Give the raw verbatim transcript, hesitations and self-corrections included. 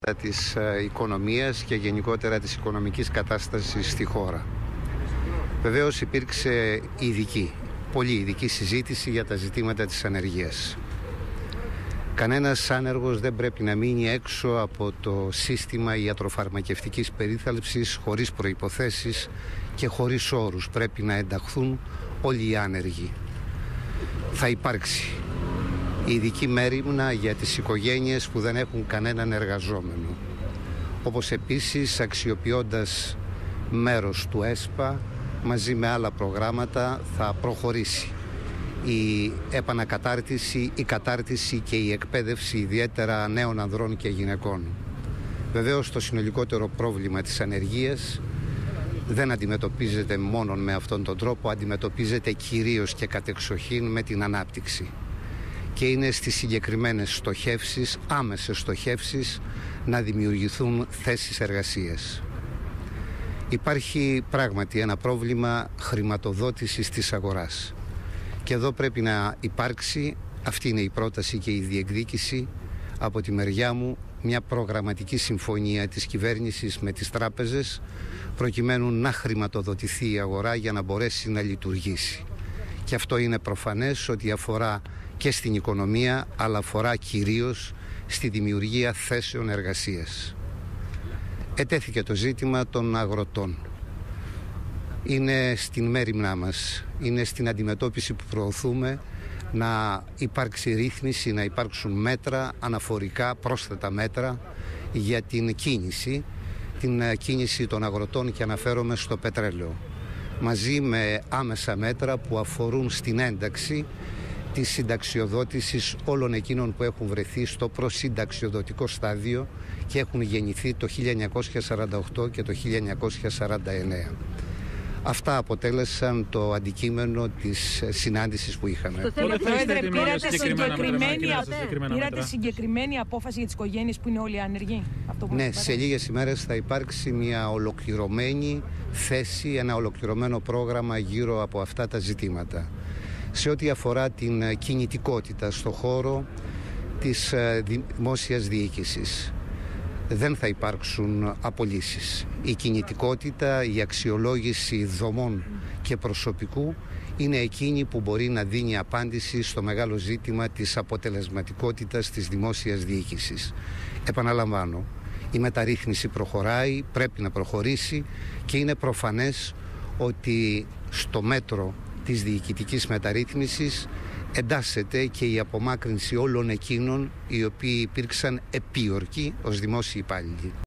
της οικονομίας και γενικότερα της οικονομικής κατάστασης στη χώρα. Βεβαίως υπήρξε ειδική, πολύ ειδική συζήτηση για τα ζητήματα της ανεργίας. Κανένας άνεργος δεν πρέπει να μείνει έξω από το σύστημα ιατροφαρμακευτικής περίθαλψης χωρίς προϋποθέσεις και χωρίς όρους. Πρέπει να ενταχθούν όλοι οι άνεργοι. Θα υπάρξει ειδική μέριμνα για τις οικογένειες που δεν έχουν κανέναν εργαζόμενο. Όπως επίσης αξιοποιώντας μέρος του ΕΣΠΑ μαζί με άλλα προγράμματα θα προχωρήσει η επανακατάρτιση, η κατάρτιση και η εκπαίδευση ιδιαίτερα νέων ανδρών και γυναικών. Βεβαίως το συνολικότερο πρόβλημα της ανεργίας δεν αντιμετωπίζεται μόνο με αυτόν τον τρόπο, αντιμετωπίζεται κυρίως και κατεξοχήν με την ανάπτυξη. Και είναι στις συγκεκριμένες στοχεύσεις, άμεσες στοχεύσεις, να δημιουργηθούν θέσεις εργασίας. Υπάρχει πράγματι ένα πρόβλημα χρηματοδότησης της αγοράς. Και εδώ πρέπει να υπάρξει, αυτή είναι η πρόταση και η διεκδίκηση από τη μεριά μου, μια προγραμματική συμφωνία της κυβέρνησης με τις τράπεζες προκειμένου να χρηματοδοτηθεί η αγορά για να μπορέσει να λειτουργήσει. Και αυτό είναι προφανές ότι αφορά και στην οικονομία, αλλά αφορά κυρίως στη δημιουργία θέσεων εργασίας. Ετέθηκε το ζήτημα των αγροτών. Είναι στην μέριμνά μας, είναι στην αντιμετώπιση που προωθούμε να υπάρξει ρύθμιση, να υπάρξουν μέτρα αναφορικά, πρόσθετα μέτρα για την κίνηση, την κίνηση των αγροτών, και αναφέρομαι στο πετρέλαιο, μαζί με άμεσα μέτρα που αφορούν στην ένταξη της συνταξιοδότησης όλων εκείνων που έχουν βρεθεί στο προσυνταξιοδοτικό στάδιο και έχουν γεννηθεί το χίλια εννιακόσια σαράντα οκτώ και το χίλια εννιακόσια σαράντα εννέα. Αυτά αποτέλεσαν το αντικείμενο της συνάντησης που είχαμε. Στο θέμα, Πρόεδρε, πήρατε συγκεκριμένη, πήρατε συγκεκριμένη απόφαση για τις οικογένειες που είναι όλοι άνεργοι? Αυτό που ναι, σε λίγες ημέρες θα υπάρξει μια ολοκληρωμένη θέση, ένα ολοκληρωμένο πρόγραμμα γύρω από αυτά τα ζητήματα. Σε ό,τι αφορά την κινητικότητα στο χώρο της δημόσιας διοίκησης, δεν θα υπάρξουν απολύσεις. Η κινητικότητα, η αξιολόγηση δομών και προσωπικού είναι εκείνη που μπορεί να δίνει απάντηση στο μεγάλο ζήτημα της αποτελεσματικότητας της δημόσιας διοίκησης. Επαναλαμβάνω, η μεταρρύθμιση προχωράει, πρέπει να προχωρήσει και είναι προφανές ότι στο μέτρο της διοικητικής μεταρρύθμισης εντάσσεται και η απομάκρυνση όλων εκείνων οι οποίοι υπήρξαν επίορκοι ως δημόσιοι υπάλληλοι.